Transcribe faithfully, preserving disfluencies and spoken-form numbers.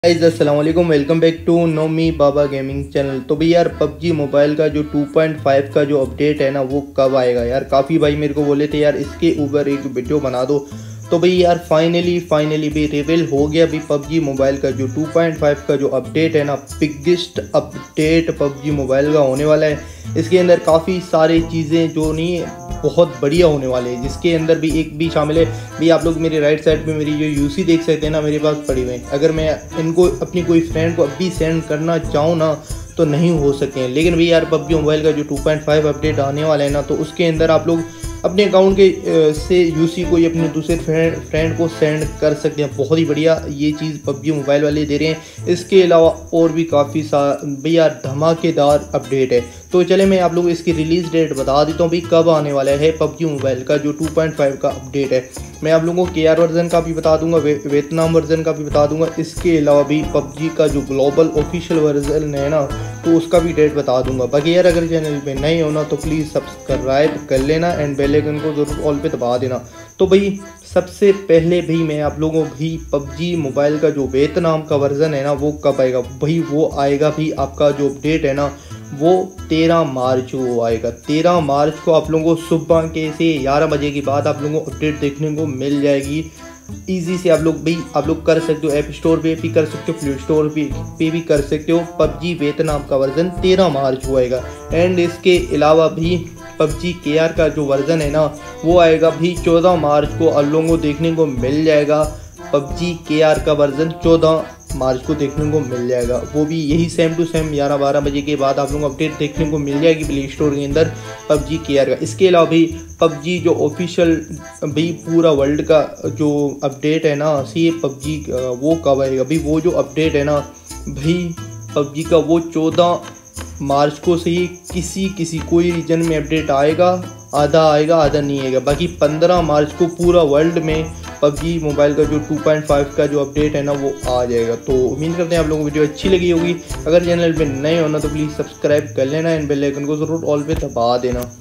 Guys अस्सलाम वालेकुम, welcome back to know me Baba gaming channel. तो भाई यार पबजी मोबाइल का जो टू पॉइंट फाइव का जो अपडेट है ना वो कब आएगा यार। काफ़ी भाई मेरे को बोले थे यार इसके ऊपर एक वीडियो बना दो। तो भाई यार फाइनली फाइनली भी रिवील हो गया भी पबजी मोबाइल का जो टू पॉइंट फाइव का जो अपडेट है ना, बिगेस्ट अपडेट पबजी मोबाइल का होने वाला है। इसके अंदर काफ़ी सारी चीज़ें जो नहीं बहुत बढ़िया होने वाले हैं, जिसके अंदर भी एक भी शामिल है। भी आप लोग मेरे राइट साइड पे मेरी जो यूसी देख सकते हैं ना, मेरे पास पड़ी हुई है। अगर मैं इनको अपनी कोई फ्रेंड को अभी सेंड करना चाहूँ ना तो नहीं हो सकते हैं। लेकिन भाई यार पबजी मोबाइल का जो टू पॉइंट फाइव अपडेट आने वाला है ना, तो उसके अंदर आप लोग अपने अकाउंट के से यूसी को अपने दूसरे फ्रेंड फ्रेंड को सेंड कर सकते हैं। बहुत ही बढ़िया ये चीज़ पबजी मोबाइल वाले दे रहे हैं। इसके अलावा और भी काफ़ी सा भैया धमाकेदार अपडेट है। तो चले मैं आप लोग इसकी रिलीज़ डेट बता देता हूँ भाई कब आने वाला है पबजी मोबाइल का जो टू पॉइंट फाइव का अपडेट है। मैं आप लोगों को के आर वर्जन का भी बता दूंगा, वे, वियतनाम वर्जन का भी बता दूंगा। इसके अलावा भी पबजी का जो ग्लोबल ऑफिशियल वर्जन है ना, तो उसका भी डेट बता दूंगा। बाकी यार अगर चैनल पे नहीं होना तो प्लीज़ सब्सक्राइब कर लेना एंड बेल आइकन को ज़रूर ऑल पे दबा देना। तो भाई सबसे पहले भी मैं आप लोगों भी पबजी मोबाइल का जो वियतनाम का वर्जन है ना वो कब आएगा भाई, वो आएगा भी आपका जो अपडेट है ना वो तेरह मार्च को आएगा। तेरह मार्च को आप लोगों को सुबह के से ग्यारह बजे के बाद आप लोगों को अपडेट देखने को मिल जाएगी। ईजी से आप लोग भी आप लोग कर सकते हो, ऐप स्टोर पे भी कर सकते हो, प्ले स्टोर पे पे भी कर सकते हो। पबजी वियतनाम का वर्जन तेरह मार्च को आएगा। एंड इसके अलावा भी पबजी के आर का जो वर्जन है ना वो आएगा भी चौदह मार्च को आप लोगों को देखने को मिल जाएगा। पबजी के आर का वर्जन चौदह मार्च को देखने को मिल जाएगा। वो भी यही सेम टू सेम ग्यारह बारह बजे के बाद आप लोगों को अपडेट देखने को मिल जाएगी प्ले स्टोर के अंदर पबजी के आर का। इसके अलावा भी पबजी जो ऑफिशियल भी पूरा वर्ल्ड का जो अपडेट है ना सी पबजी वो कब आएगा भाई, वो जो अपडेट है ना भाई पबजी का वो चौदह मार्च को से ही किसी किसी कोई रीजन में अपडेट आएगा, आधा आएगा आधा नहीं आएगा। बाकी पंद्रह मार्च को पूरा वर्ल्ड में पबजी मोबाइल का जो टू पॉइंट फाइव का जो अपडेट है ना वो आ जाएगा। तो उम्मीद करते हैं आप लोगों को वीडियो अच्छी लगी होगी। अगर चैनल पे नए होना तो प्लीज़ सब्सक्राइब कर लेना एंड बेल आइकन को ज़रूर ऑल पे दबा देना।